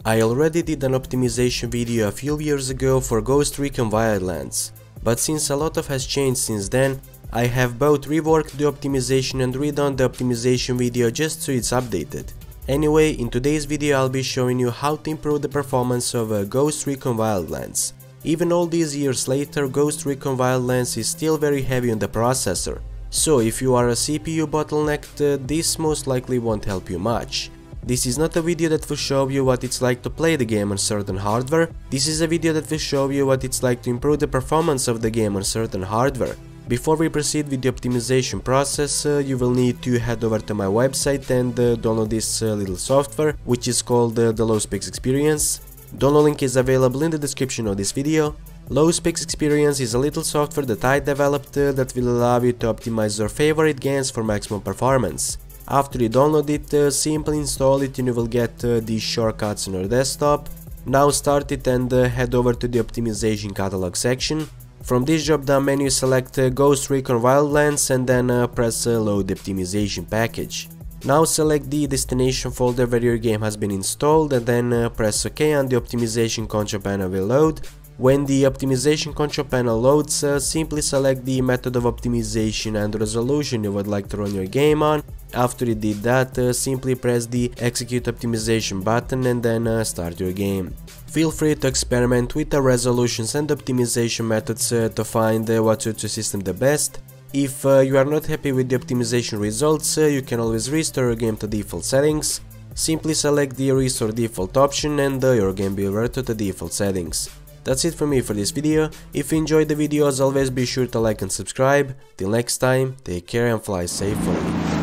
I already did an optimization video a few years ago for Recon Wildlands, but since a lot has changed since then, I have both reworked the optimization and redone the optimization video just so it's updated. Anyway, in today's video I'll be showing you how to improve the performance of Recon Wildlands. Even all these years later, Recon Wildlands is still very heavy on the processor, so if you are a CPU bottlenecked, this most likely won't help you much. This is not a video that will show you what it's like to play the game on certain hardware, this is a video that will show you what it's like to improve the performance of the game on certain hardware. Before we proceed with the optimization process, you will need to head over to my website and download this little software, which is called the Low Specs Experience. Download link is available in the description of this video. Low Specs Experience is a little software that I developed that will allow you to optimize your favorite games for maximum performance. After you download it, simply install it and you will get these shortcuts on your desktop. Now start it and head over to the optimization catalog section. From this drop-down menu select Recon Wildlands and then press load the optimization package. Now select the destination folder where your game has been installed and then press OK and the optimization control panel will load. When the optimization control panel loads, simply select the method of optimization and resolution you would like to run your game on. After you did that, simply press the execute optimization button and then start your game. Feel free to experiment with the resolutions and optimization methods to find what suits your system the best. If you are not happy with the optimization results, you can always restore your game to default settings. Simply select the restore default option and your game will revert to the default settings. That's it from me for this video. If you enjoyed the video, as always, be sure to like and subscribe. Till next time, take care and fly safely.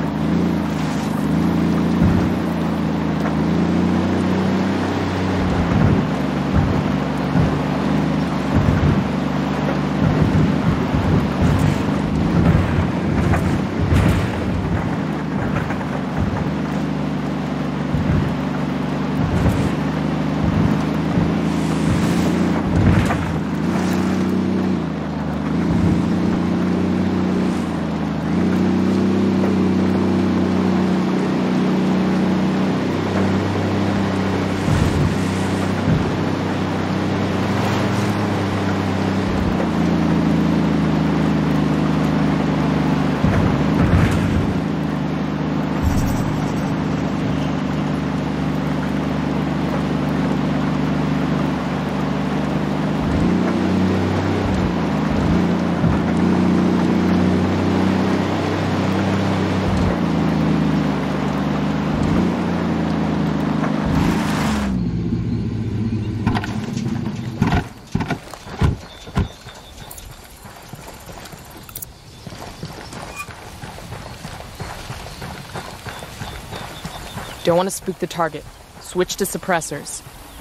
Don't want to spook the target. Switch to suppressors.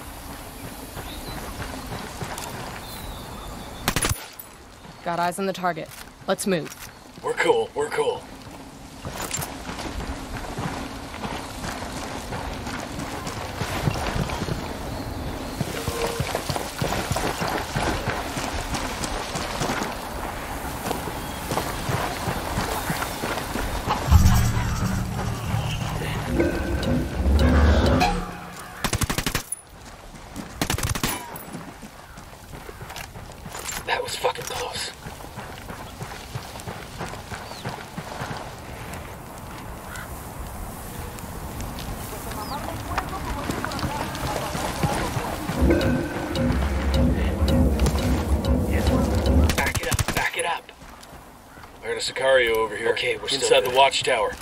Got eyes on the target. Let's move. We're cool, we're cool. That was fucking close. Back it up. I heard a Sicario over here. Okay, we're inside the watchtower.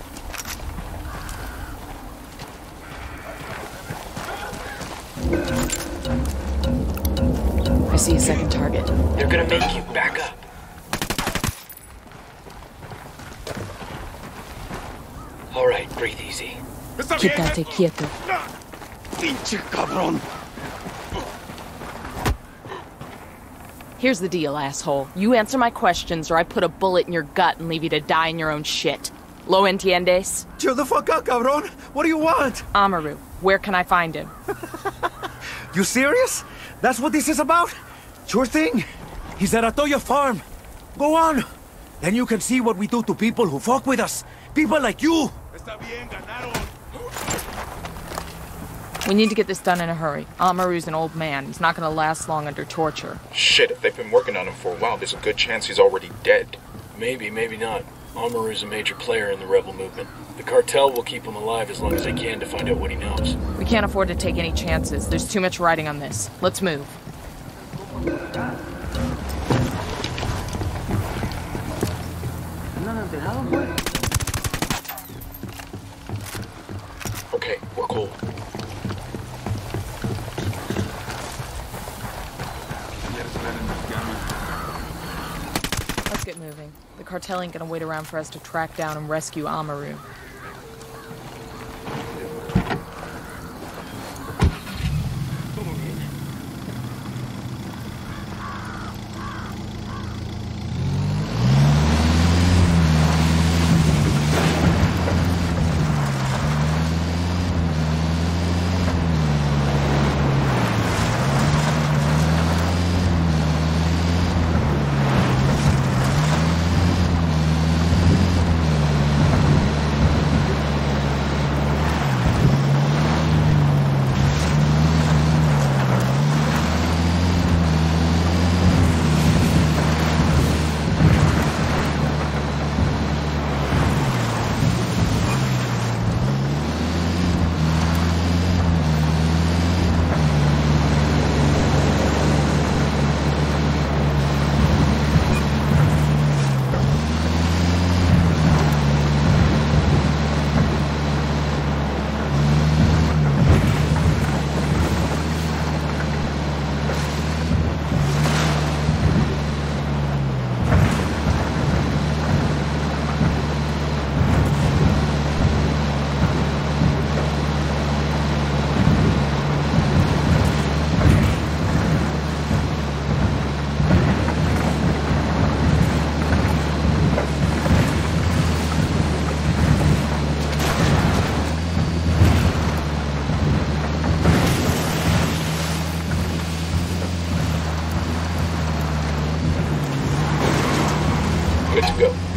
I see a second target. They're gonna make you back up. All right, breathe easy. Quédate quieto. Pinche cabrón. Here's the deal, asshole. You answer my questions or I put a bullet in your gut and leave you to die in your own shit. Lo entiendes? Chill the fuck out, cabrón. What do you want? Amaru, where can I find him? You serious? That's what this is about? Sure thing. He's at Atoya Farm. Go on. Then you can see what we do to people who fuck with us. People like you. Está bien, ganaron. We need to get this done in a hurry. Amaru's an old man. He's not gonna last long under torture. Shit, if they've been working on him for a while, there's a good chance he's already dead. Maybe, maybe not. Amaru's a major player in the rebel movement. The cartel will keep him alive as long as they can to find out what he knows. We can't afford to take any chances. There's too much riding on this. Let's move. Okay, we're cool. Let's get moving. The cartel ain't gonna wait around for us to track down and rescue Amaru. Good to go.